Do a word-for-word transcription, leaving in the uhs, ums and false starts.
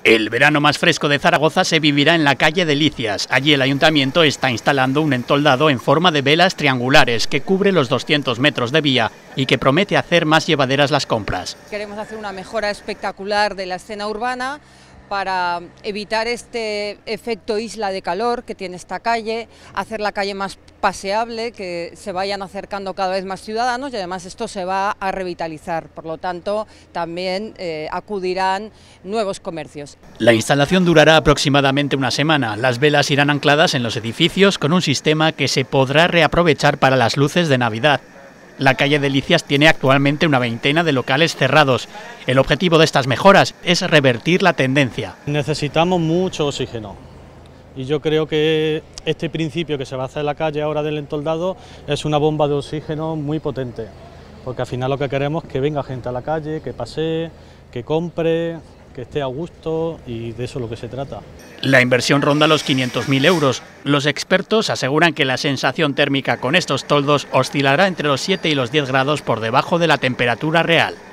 El verano más fresco de Zaragoza se vivirá en la calle Delicias. Allí el ayuntamiento está instalando un entoldado en forma de velas triangulares que cubre los doscientos metros de vía y que promete hacer más llevaderas las compras. Queremos hacer una mejora espectacular de la escena urbana para evitar este efecto isla de calor que tiene esta calle, hacer la calle más paseable, que se vayan acercando cada vez más ciudadanos y además esto se va a revitalizar, por lo tanto también eh, acudirán nuevos comercios. La instalación durará aproximadamente una semana. Las velas irán ancladas en los edificios con un sistema que se podrá reaprovechar para las luces de Navidad. La calle Delicias tiene actualmente una veintena de locales cerrados. El objetivo de estas mejoras es revertir la tendencia. Necesitamos mucho oxígeno y yo creo que este principio que se va a hacer en la calle ahora del entoldado es una bomba de oxígeno muy potente, porque al final lo que queremos es que venga gente a la calle, que pasee, que compre, que esté a gusto, y de eso es lo que se trata. La inversión ronda los quinientos mil euros. Los expertos aseguran que la sensación térmica con estos toldos oscilará entre los siete y los diez grados por debajo de la temperatura real.